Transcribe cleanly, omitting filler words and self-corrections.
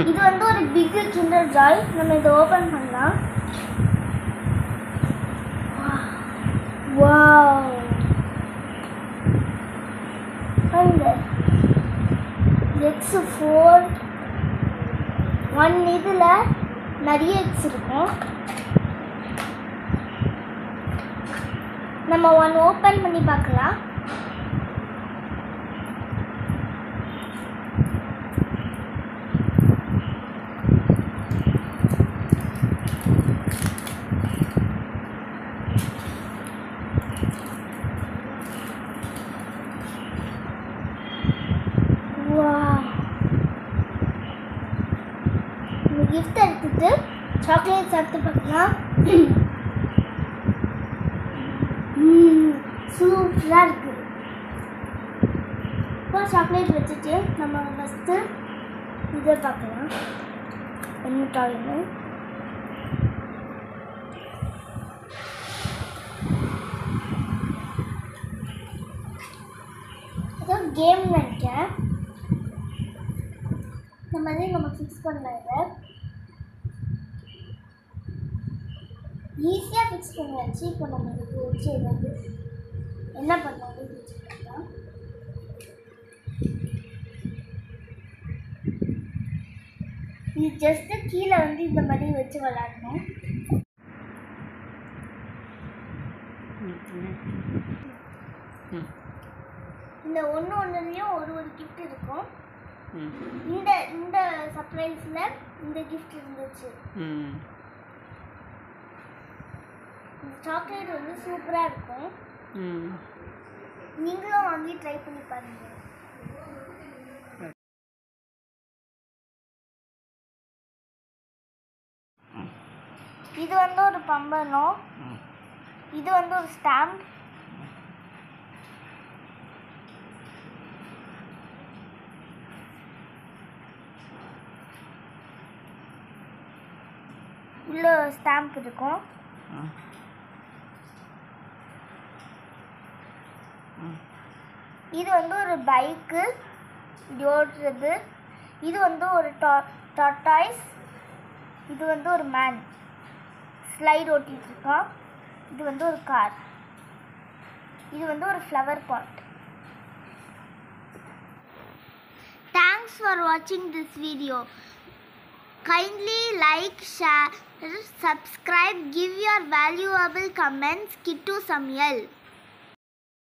இது வந்து ஒரு பிக் கிண்டர் ஜாய். நம்ம இதை ஓபன் பண்ணலாம். வாவ், அந்த எக்ஸ் 4 1 இதில் நிறைய எக்ஸ் இருக்கும். நம்ம 1 ஓப்பன் பண்ணி பார்க்கலாம். இந்த கிஃப்ட் எடுத்துட்டு சாக்லேட் சாப்பிட்டு பார்க்கலாம். சூப்பராக இருக்குது. இப்போ சாக்லேட் வச்சுட்டு நம்ம ஃபஸ்ட்டு இதை பார்க்கலாம். என்ன டாய்னு ஏதோ கேம் நினைக்கிறேன். இந்த மாதிரி நம்ம ஃபிக்ஸ் பண்ணலாம். இதை ஈஸியாக ஃபிக்ஸ் பண்ணியாச்சு. இப்போ நம்ம இதுக்கு வச்சு ஏதாவது என்ன பண்ணலாம் வச்சுக்கலாம். இது ஜஸ்ட்டு கீழே வந்து இந்த மாதிரி வச்சு விளாடணும். இந்த ஒன்றுலேயும் ஒரு கிஃப்ட் இருக்கும். இந்த சர்ப்ரைஸில் இந்த கிஃப்ட் இருந்துச்சு. இந்த சாக்லேட் வந்து சூப்பராக இருக்கும். நீங்களும் வாங்கி ட்ரை பண்ணி பாருங்க. இது வந்து ஒரு பம்பரம். இது வந்து ஒரு ஸ்டாம்ப். உள்ள ஸ்டாம்ப் இருக்கும். இது வந்து ஒரு பைக்கு, இது ஓடுறது. இது வந்து ஒரு டாட்டாய்ஸ். இது வந்து ஒரு மேன் ஸ்லைட் ஓட்டிட்டு இருக்கான். இது வந்து ஒரு கார். இது வந்து ஒரு flower pot. Thanks for watching this video. Kindly like, share, subscribe, give your valuable comments. Kittu Samuel.